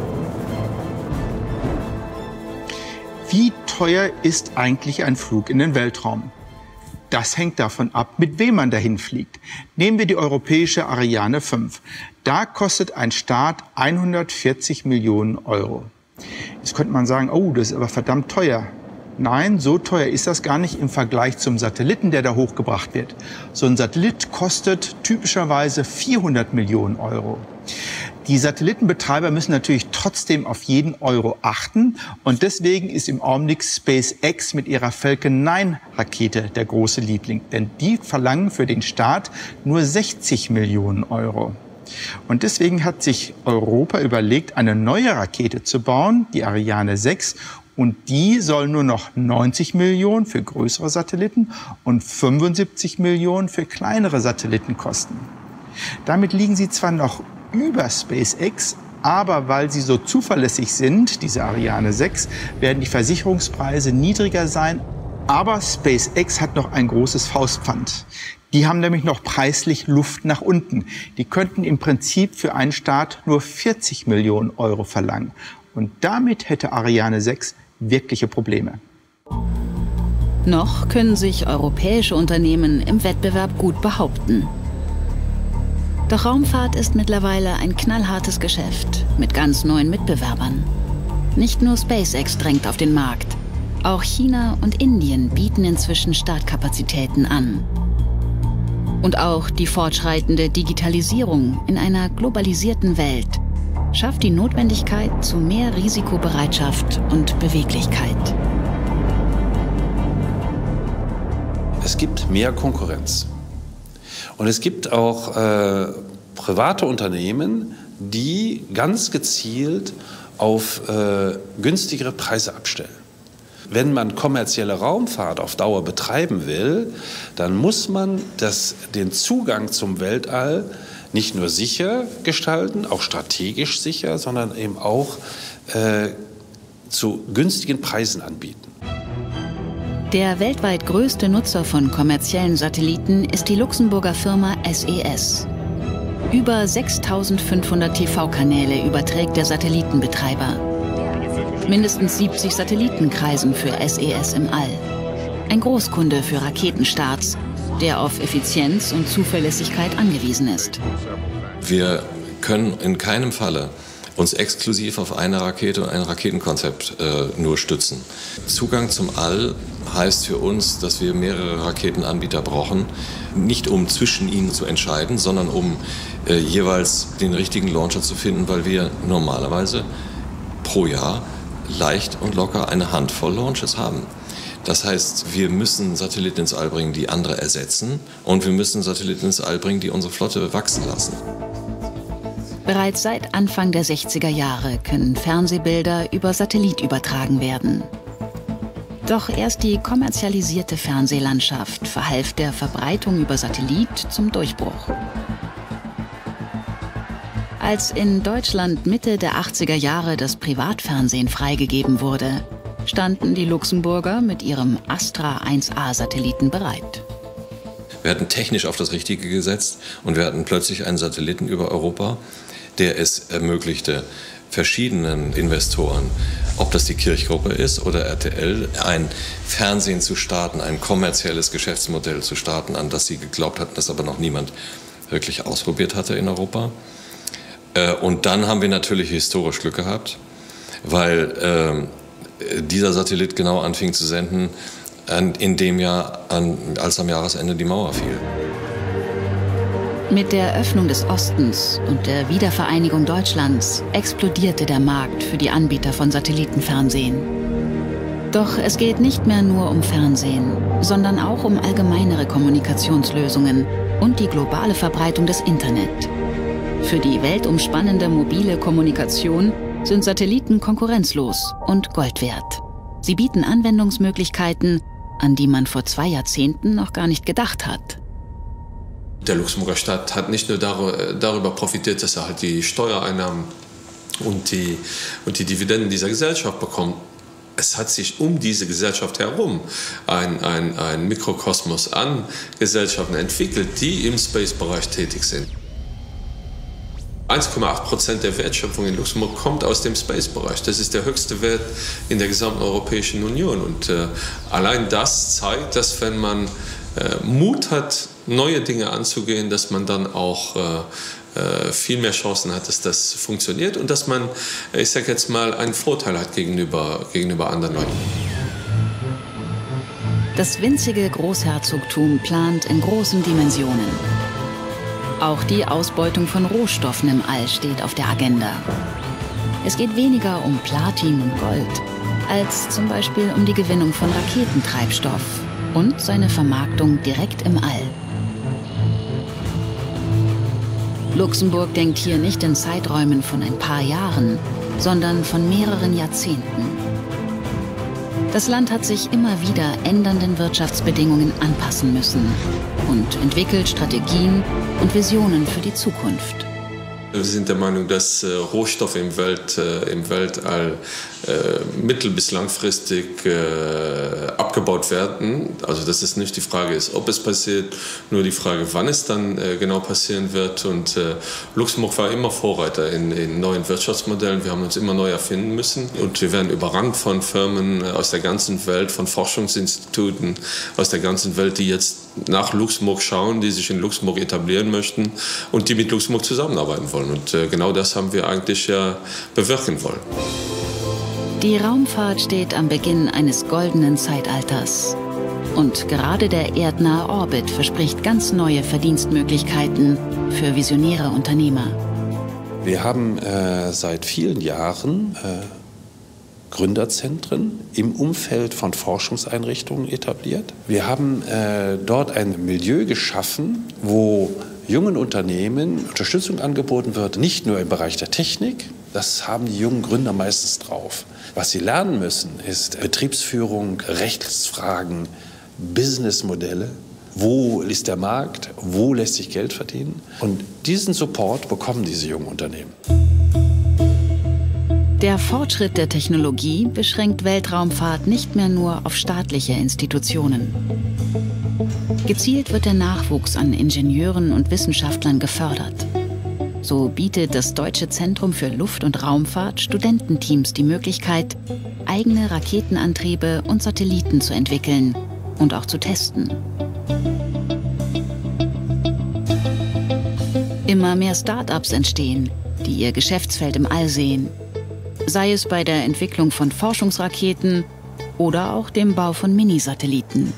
Wie teuer ist eigentlich ein Flug in den Weltraum? Das hängt davon ab, mit wem man dahin fliegt. Nehmen wir die europäische Ariane 5. Da kostet ein Start 140 Millionen Euro. Jetzt könnte man sagen, oh, das ist aber verdammt teuer. Nein, so teuer ist das gar nicht im Vergleich zum Satelliten, der da hochgebracht wird. So ein Satellit kostet typischerweise 400 Millionen Euro. Die Satellitenbetreiber müssen natürlich trotzdem auf jeden Euro achten. Und deswegen ist im Augenblick SpaceX mit ihrer Falcon 9-Rakete der große Liebling. Denn die verlangen für den Start nur 60 Millionen Euro. Und deswegen hat sich Europa überlegt, eine neue Rakete zu bauen, die Ariane 6. Und die soll nur noch 90 Millionen für größere Satelliten und 75 Millionen für kleinere Satelliten kosten. Damit liegen sie zwar noch über SpaceX, aber weil sie so zuverlässig sind, diese Ariane 6, werden die Versicherungspreise niedriger sein. Aber SpaceX hat noch ein großes Faustpfand. Die haben nämlich noch preislich Luft nach unten. Die könnten im Prinzip für einen Start nur 40 Millionen Euro verlangen. Und damit hätte Ariane 6 wirkliche Probleme. Noch können sich europäische Unternehmen im Wettbewerb gut behaupten. Doch Raumfahrt ist mittlerweile ein knallhartes Geschäft mit ganz neuen Mitbewerbern. Nicht nur SpaceX drängt auf den Markt. Auch China und Indien bieten inzwischen Startkapazitäten an. Und auch die fortschreitende Digitalisierung in einer globalisierten Welt schafft die Notwendigkeit zu mehr Risikobereitschaft und Beweglichkeit. Es gibt mehr Konkurrenz. Und es gibt auch private Unternehmen, die ganz gezielt auf günstigere Preise abstellen. Wenn man kommerzielle Raumfahrt auf Dauer betreiben will, dann muss man den Zugang zum Weltall nicht nur sicher gestalten, auch strategisch sicher, sondern eben auch zu günstigen Preisen anbieten. Der weltweit größte Nutzer von kommerziellen Satelliten ist die Luxemburger Firma SES. Über 6.500 TV-Kanäle überträgt der Satellitenbetreiber. Mindestens 70 Satelliten kreisen für SES im All. Ein Großkunde für Raketenstarts, der auf Effizienz und Zuverlässigkeit angewiesen ist. Wir können in keinem Falle uns exklusiv auf eine Rakete und ein Raketenkonzept nur stützen. Zugang zum All heißt für uns, dass wir mehrere Raketenanbieter brauchen, nicht um zwischen ihnen zu entscheiden, sondern um jeweils den richtigen Launcher zu finden, weil wir normalerweise pro Jahr leicht und locker eine Handvoll Launches haben. Das heißt, wir müssen Satelliten ins All bringen, die andere ersetzen, und wir müssen Satelliten ins All bringen, die unsere Flotte wachsen lassen. Bereits seit Anfang der 60er Jahre können Fernsehbilder über Satellit übertragen werden. Doch erst die kommerzialisierte Fernsehlandschaft verhalf der Verbreitung über Satellit zum Durchbruch. Als in Deutschland Mitte der 80er Jahre das Privatfernsehen freigegeben wurde, standen die Luxemburger mit ihrem Astra 1A-Satelliten bereit. Wir hatten technisch auf das Richtige gesetzt und wir hatten plötzlich einen Satelliten über Europa, der es ermöglichte, verschiedenen Investoren, ob das die Kirchgruppe ist oder RTL, ein Fernsehen zu starten, ein kommerzielles Geschäftsmodell zu starten, an das sie geglaubt hatten, das aber noch niemand wirklich ausprobiert hatte in Europa. Und dann haben wir natürlich historisch Glück gehabt, weil dieser Satellit genau anfing zu senden in dem Jahr, als am Jahresende die Mauer fiel. Mit der Öffnung des Ostens und der Wiedervereinigung Deutschlands explodierte der Markt für die Anbieter von Satellitenfernsehen. Doch es geht nicht mehr nur um Fernsehen, sondern auch um allgemeinere Kommunikationslösungen und die globale Verbreitung des Internet. Für die weltumspannende mobile Kommunikation sind Satelliten konkurrenzlos und Gold wert. Sie bieten Anwendungsmöglichkeiten, an die man vor 2 Jahrzehnten noch gar nicht gedacht hat. Der Luxemburger Staat hat nicht nur darüber profitiert, dass er halt die Steuereinnahmen und die Dividenden dieser Gesellschaft bekommt. Es hat sich um diese Gesellschaft herum ein Mikrokosmos an Gesellschaften entwickelt, die im Space-Bereich tätig sind. 1,8% der Wertschöpfung in Luxemburg kommt aus dem Space-Bereich. Das ist der höchste Wert in der gesamten Europäischen Union. Und allein das zeigt, dass wenn man Mut hat, neue Dinge anzugehen, dass man dann auch viel mehr Chancen hat, dass das funktioniert und dass man, ich sage jetzt mal, einen Vorteil hat gegenüber anderen Leuten. Das winzige Großherzogtum plant in großen Dimensionen. Auch die Ausbeutung von Rohstoffen im All steht auf der Agenda. Es geht weniger um Platin und Gold, als zum Beispiel um die Gewinnung von Raketentreibstoff und seine Vermarktung direkt im All. Luxemburg denkt hier nicht in Zeiträumen von ein paar Jahren, sondern von mehreren Jahrzehnten. Das Land hat sich immer wieder ändernden Wirtschaftsbedingungen anpassen müssen und entwickelt Strategien und Visionen für die Zukunft. Wir sind der Meinung, dass Rohstoffe im Weltall mittel- bis langfristig abgebaut werden. Also dass es nicht die Frage ist, ob es passiert, nur die Frage, wann es dann genau passieren wird. Und Luxemburg war immer Vorreiter in neuen Wirtschaftsmodellen. Wir haben uns immer neu erfinden müssen. Und wir werden überrannt von Firmen aus der ganzen Welt, von Forschungsinstituten aus der ganzen Welt, die jetzt nach Luxemburg schauen, die sich in Luxemburg etablieren möchten und die mit Luxemburg zusammenarbeiten wollen. Und genau das haben wir eigentlich ja bewirken wollen. Die Raumfahrt steht am Beginn eines goldenen Zeitalters. Und gerade der erdnahe Orbit verspricht ganz neue Verdienstmöglichkeiten für visionäre Unternehmer. Wir haben seit vielen Jahren Gründerzentren im Umfeld von Forschungseinrichtungen etabliert. Wir haben dort ein Milieu geschaffen, wo jungen Unternehmen Unterstützung angeboten wird, nicht nur im Bereich der Technik. Das haben die jungen Gründer meistens drauf. Was sie lernen müssen, ist Betriebsführung, Rechtsfragen, Businessmodelle. Wo ist der Markt? Wo lässt sich Geld verdienen? Und diesen Support bekommen diese jungen Unternehmen. Der Fortschritt der Technologie beschränkt Weltraumfahrt nicht mehr nur auf staatliche Institutionen. Gezielt wird der Nachwuchs an Ingenieuren und Wissenschaftlern gefördert. So bietet das Deutsche Zentrum für Luft- und Raumfahrt Studententeams die Möglichkeit, eigene Raketenantriebe und Satelliten zu entwickeln und auch zu testen. Immer mehr Start-ups entstehen, die ihr Geschäftsfeld im All sehen. Sei es bei der Entwicklung von Forschungsraketen oder auch dem Bau von Minisatelliten.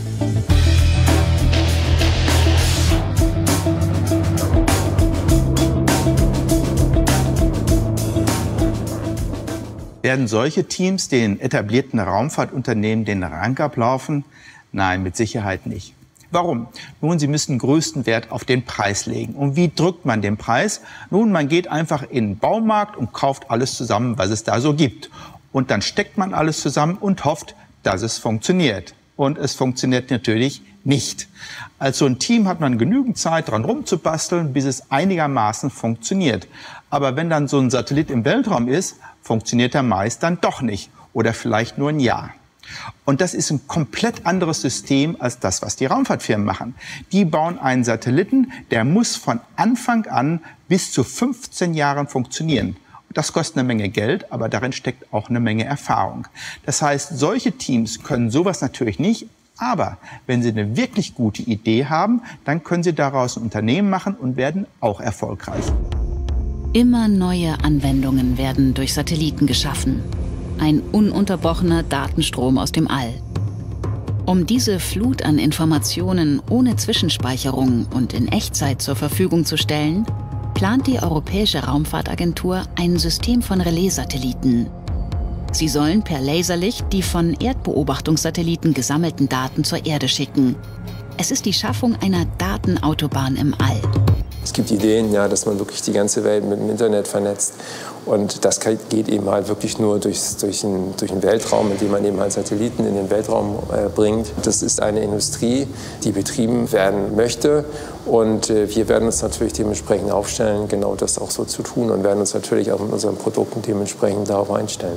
Werden solche Teams den etablierten Raumfahrtunternehmen den Rang ablaufen? Nein, mit Sicherheit nicht. Warum? Nun, sie müssen größten Wert auf den Preis legen. Und wie drückt man den Preis? Nun, man geht einfach in den Baumarkt und kauft alles zusammen, was es da so gibt. Und dann steckt man alles zusammen und hofft, dass es funktioniert. Und es funktioniert natürlich nicht. Als so ein Team hat man genügend Zeit, dran rumzubasteln, bis es einigermaßen funktioniert. Aber wenn dann so ein Satellit im Weltraum ist, funktioniert er meist dann doch nicht. Oder vielleicht nur ein Jahr. Und das ist ein komplett anderes System als das, was die Raumfahrtfirmen machen. Die bauen einen Satelliten, der muss von Anfang an bis zu 15 Jahren funktionieren. Das kostet eine Menge Geld, aber darin steckt auch eine Menge Erfahrung. Das heißt, solche Teams können sowas natürlich nicht, aber wenn sie eine wirklich gute Idee haben, dann können sie daraus ein Unternehmen machen und werden auch erfolgreich. Immer neue Anwendungen werden durch Satelliten geschaffen. Ein ununterbrochener Datenstrom aus dem All. Um diese Flut an Informationen ohne Zwischenspeicherung und in Echtzeit zur Verfügung zu stellen, plant die Europäische Raumfahrtagentur ein System von Relaissatelliten. Sie sollen per Laserlicht die von Erdbeobachtungssatelliten gesammelten Daten zur Erde schicken. Es ist die Schaffung einer Datenautobahn im All. Es gibt Ideen, ja, dass man wirklich die ganze Welt mit dem Internet vernetzt. Und das geht eben halt wirklich nur durch den Weltraum, indem man eben halt Satelliten in den Weltraum bringt. Das ist eine Industrie, die betrieben werden möchte. Und wir werden uns natürlich dementsprechend aufstellen, genau das auch so zu tun. Und werden uns natürlich auch mit unseren Produkten dementsprechend darauf einstellen.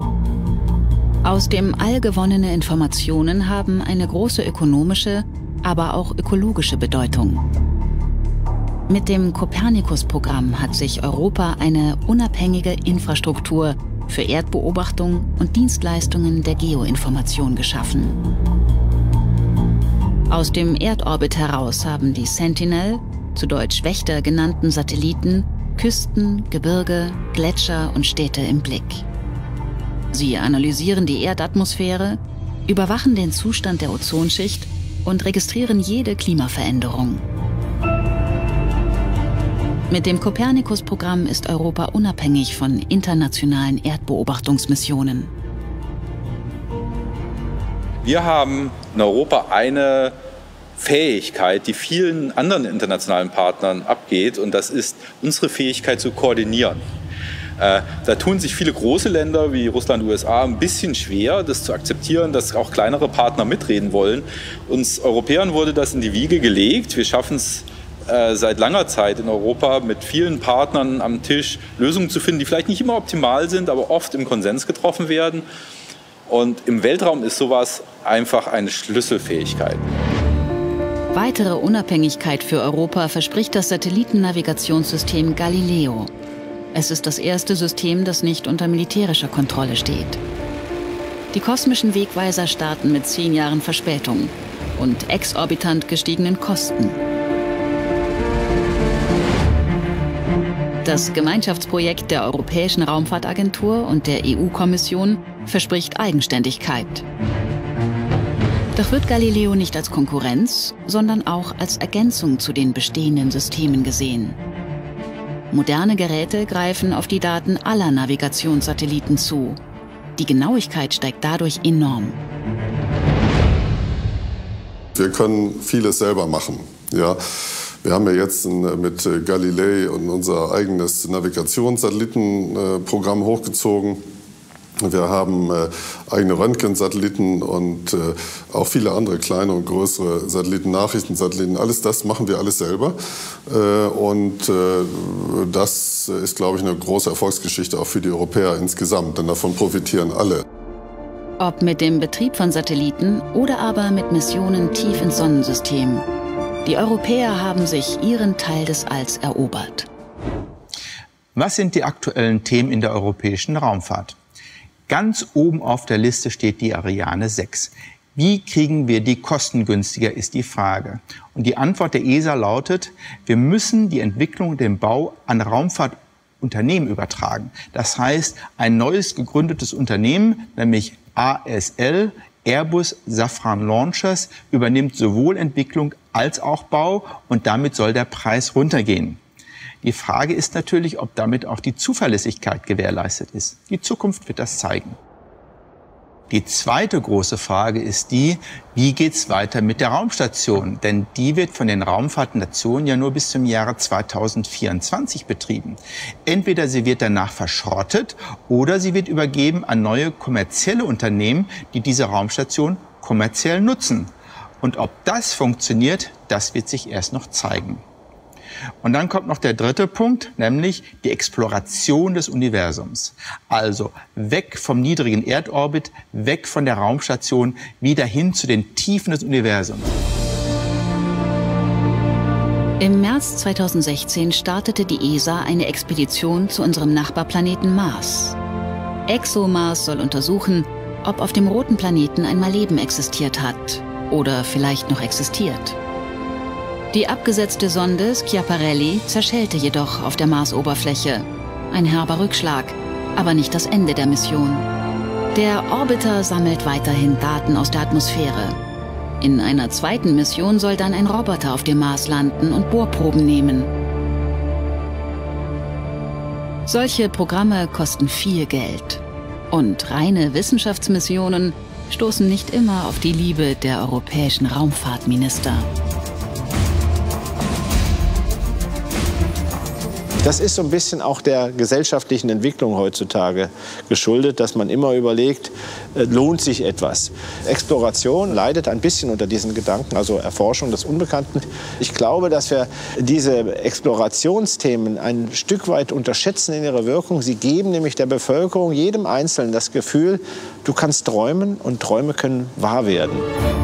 Aus dem All gewonnene Informationen haben eine große ökonomische, aber auch ökologische Bedeutung. Mit dem Copernicus-Programm hat sich Europa eine unabhängige Infrastruktur für Erdbeobachtung und Dienstleistungen der Geoinformation geschaffen. Aus dem Erdorbit heraus haben die Sentinel, zu Deutsch Wächter genannten Satelliten, Küsten, Gebirge, Gletscher und Städte im Blick. Sie analysieren die Erdatmosphäre, überwachen den Zustand der Ozonschicht und registrieren jede Klimaveränderung. Mit dem Copernicus-Programm ist Europa unabhängig von internationalen Erdbeobachtungsmissionen. Wir haben in Europa eine Fähigkeit, die vielen anderen internationalen Partnern abgeht, und das ist unsere Fähigkeit zu koordinieren. Da tun sich viele große Länder wie Russland, USA ein bisschen schwer, das zu akzeptieren, dass auch kleinere Partner mitreden wollen. Uns Europäern wurde das in die Wiege gelegt. Wir schaffen es seit langer Zeit in Europa mit vielen Partnern am Tisch Lösungen zu finden, die vielleicht nicht immer optimal sind, aber oft im Konsens getroffen werden. Und im Weltraum ist sowas einfach eine Schlüsselfähigkeit. Weitere Unabhängigkeit für Europa verspricht das Satellitennavigationssystem Galileo. Es ist das erste System, das nicht unter militärischer Kontrolle steht. Die kosmischen Wegweiser starten mit 10 Jahren Verspätung und exorbitant gestiegenen Kosten. Das Gemeinschaftsprojekt der Europäischen Raumfahrtagentur und der EU-Kommission verspricht Eigenständigkeit. Doch wird Galileo nicht als Konkurrenz, sondern auch als Ergänzung zu den bestehenden Systemen gesehen. Moderne Geräte greifen auf die Daten aller Navigationssatelliten zu. Die Genauigkeit steigt dadurch enorm. Wir können vieles selber machen. Ja. Wir haben ja jetzt mit Galilei unser eigenes Navigationssatellitenprogramm hochgezogen. Wir haben eigene Röntgensatelliten und auch viele andere kleine und größere Satelliten, Nachrichtensatelliten. Alles das machen wir alles selber. Das ist, glaube ich, eine große Erfolgsgeschichte auch für die Europäer insgesamt, denn davon profitieren alle. Ob mit dem Betrieb von Satelliten oder aber mit Missionen tief ins Sonnensystem. Die Europäer haben sich ihren Teil des Alls erobert. Was sind die aktuellen Themen in der europäischen Raumfahrt? Ganz oben auf der Liste steht die Ariane 6. Wie kriegen wir die kostengünstiger, ist die Frage. Und die Antwort der ESA lautet, wir müssen die Entwicklung und den Bau an Raumfahrtunternehmen übertragen. Das heißt, ein neues gegründetes Unternehmen, nämlich ASL, Airbus Safran Launchers, übernimmt sowohl Entwicklung als auch Bau und damit soll der Preis runtergehen. Die Frage ist natürlich, ob damit auch die Zuverlässigkeit gewährleistet ist. Die Zukunft wird das zeigen. Die zweite große Frage ist die, wie geht's weiter mit der Raumstation? Denn die wird von den Raumfahrtnationen ja nur bis zum Jahre 2024 betrieben. Entweder sie wird danach verschrottet oder sie wird übergeben an neue kommerzielle Unternehmen, die diese Raumstation kommerziell nutzen. Und ob das funktioniert, das wird sich erst noch zeigen. Und dann kommt noch der dritte Punkt, nämlich die Exploration des Universums. Also weg vom niedrigen Erdorbit, weg von der Raumstation, wieder hin zu den Tiefen des Universums. Im März 2016 startete die ESA eine Expedition zu unserem Nachbarplaneten Mars. ExoMars soll untersuchen, ob auf dem roten Planeten einmal Leben existiert hat oder vielleicht noch existiert. Die abgesetzte Sonde Schiaparelli zerschellte jedoch auf der Marsoberfläche. Ein herber Rückschlag, aber nicht das Ende der Mission. Der Orbiter sammelt weiterhin Daten aus der Atmosphäre. In einer zweiten Mission soll dann ein Roboter auf dem Mars landen und Bohrproben nehmen. Solche Programme kosten viel Geld. Und reine Wissenschaftsmissionen stoßen nicht immer auf die Liebe der europäischen Raumfahrtminister. Das ist so ein bisschen auch der gesellschaftlichen Entwicklung heutzutage geschuldet, dass man immer überlegt, lohnt sich etwas. Exploration leidet ein bisschen unter diesen Gedanken, also Erforschung des Unbekannten. Ich glaube, dass wir diese Explorationsthemen ein Stück weit unterschätzen in ihrer Wirkung. Sie geben nämlich der Bevölkerung, jedem Einzelnen, das Gefühl, du kannst träumen und Träume können wahr werden.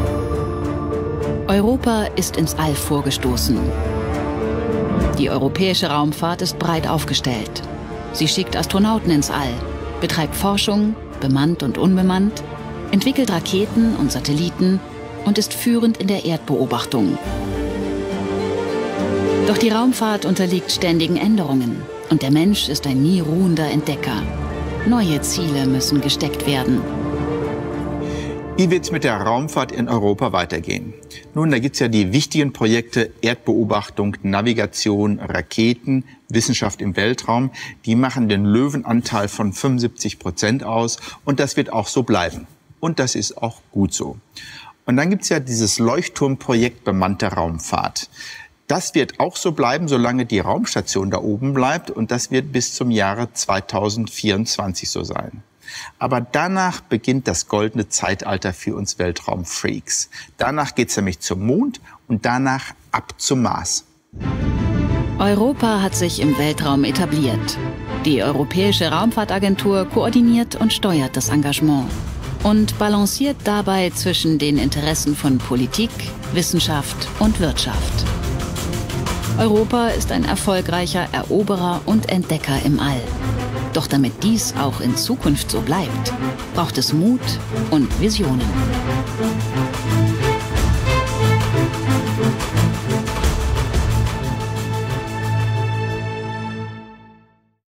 Europa ist ins All vorgestoßen. Die europäische Raumfahrt ist breit aufgestellt. Sie schickt Astronauten ins All, betreibt Forschung, bemannt und unbemannt, entwickelt Raketen und Satelliten und ist führend in der Erdbeobachtung. Doch die Raumfahrt unterliegt ständigen Änderungen und der Mensch ist ein nie ruhender Entdecker. Neue Ziele müssen gesteckt werden. Wie wird es mit der Raumfahrt in Europa weitergehen? Nun, da gibt es ja die wichtigen Projekte Erdbeobachtung, Navigation, Raketen, Wissenschaft im Weltraum. Die machen den Löwenanteil von 75% aus und das wird auch so bleiben. Und das ist auch gut so. Und dann gibt es ja dieses Leuchtturmprojekt bemannte Raumfahrt. Das wird auch so bleiben, solange die Raumstation da oben bleibt und das wird bis zum Jahre 2024 so sein. Aber danach beginnt das goldene Zeitalter für uns Weltraumfreaks. Danach geht's nämlich zum Mond und danach ab zum Mars. Europa hat sich im Weltraum etabliert. Die Europäische Raumfahrtagentur koordiniert und steuert das Engagement und balanciert dabei zwischen den Interessen von Politik, Wissenschaft und Wirtschaft. Europa ist ein erfolgreicher Eroberer und Entdecker im All. Doch damit dies auch in Zukunft so bleibt, braucht es Mut und Visionen.